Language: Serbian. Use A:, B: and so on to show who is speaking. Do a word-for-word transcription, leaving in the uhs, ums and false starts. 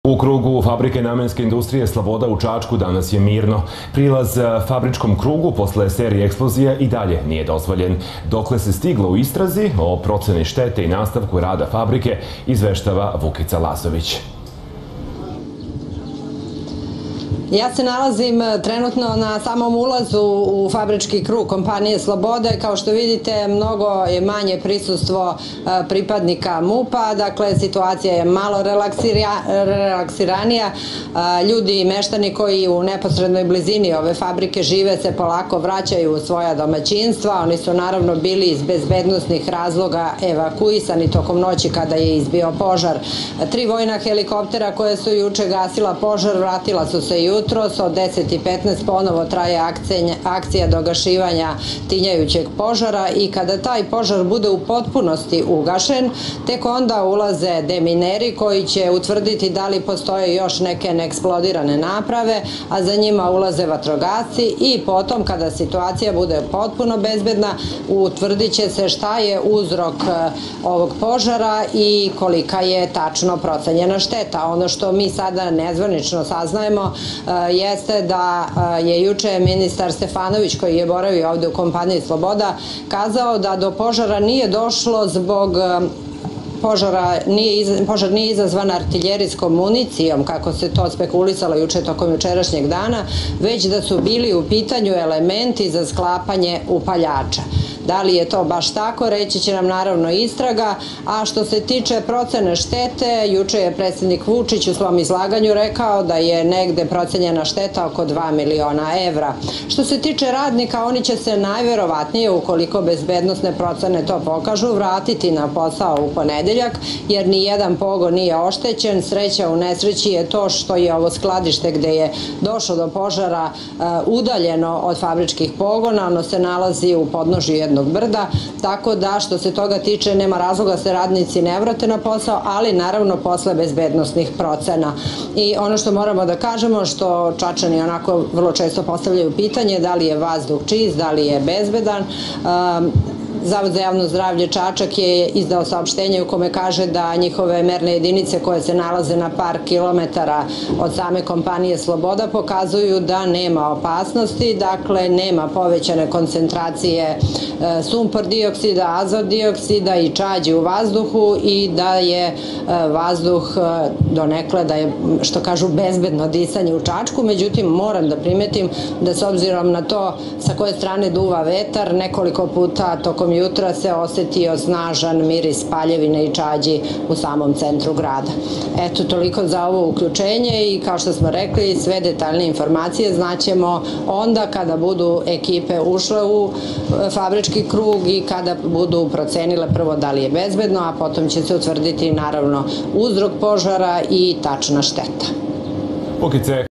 A: U krugu fabrike namenske industrije Sloboda u Čačku danas je mirno. Prilaz fabričkom krugu posle serije eksplozija i dalje nije dozvoljen. Dokle se stiglo u istrazi o proceni štete i nastavku rada fabrike, izveštava Vukica Lazović.
B: Ja se nalazim trenutno na samom ulazu u fabrički krug kompanije Slobode. Kao što vidite, mnogo je manje prisustvo pripadnika MUP-a, dakle situacija je malo relaksiranija. Ljudi i meštani koji u neposrednoj blizini ove fabrike žive se polako vraćaju u svoja domaćinstva. Oni su naravno bili iz bezbednosnih razloga evakuisani tokom noći kada je izbio požar. Tri vojna helikoptera koje su juče gasila požar vratila su se jutros. Od deset i petnaest ponovo traje akcija dogašivanja tinjajućeg požara i kada taj požar bude u potpunosti ugašen, tek onda ulaze demineri koji će utvrditi da li postoje još neke neeksplodirane naprave, a za njima ulaze vatrogasci i potom kada situacija bude potpuno bezbedna, utvrdit će se šta je uzrok ovog požara i kolika je tačno procenjena šteta. Ono što mi sada nezvanično saznajemo jeste da je juče ministar Stefanović, koji je boravio ovde u kompaniji Sloboda, kazao da do požara nije došlo zbog Požar nije izazvan artiljerijskom municijom, kako se to spekulisalo juče tokom jučerašnjeg dana, već da su bili u pitanju elementi za sklapanje upaljača. Da li je to baš tako, reći će nam naravno istraga, a što se tiče procene štete, juče je predsjednik Vučić u svom izlaganju rekao da je negde procenjena šteta oko dva miliona evra. Što se tiče radnika, oni će se najverovatnije, ukoliko bezbednosne procene to pokažu, vratiti na posao u ponedeljak, jer ni jedan pogon nije oštećen. Sreća u nesreći je to što je ovo skladište gde je došlo do požara udaljeno od fabričkih pogona, ono se nalazi u podnožju jednog brda, tako da što se toga tiče nema razloga da se radnici ne vrate na posao, ali naravno posle bezbednosnih procena. I ono što moramo da kažemo, što Čačani onako vrlo često postavljaju pitanje, da li je vazduh čist, da li je bezbedan. Zavod za javno zdravlje Čačak je izdao saopštenje u kome kaže da njihove merne jedinice koje se nalaze na par kilometara od same kompanije Sloboda pokazuju da nema opasnosti, dakle nema povećane koncentracije sumpor dioksida, azot dioksida i čađi u vazduhu i da je vazduh donekle, da je, što kažu, bezbedno disanje u Čačku. Međutim, moram da primetim da s obzirom na to sa koje strane duva vetar, nekoliko puta tokom jutra se osetio snažan miris paljevine i čađi u samom centru grada. Eto, toliko za ovo uključenje i kao što smo rekli, sve detaljne informacije znaćemo onda kada budu ekipe ušle u fabrički krug i kada budu procenile prvo da li je bezbedno, a potom će se utvrditi naravno uzrok požara i tačna šteta.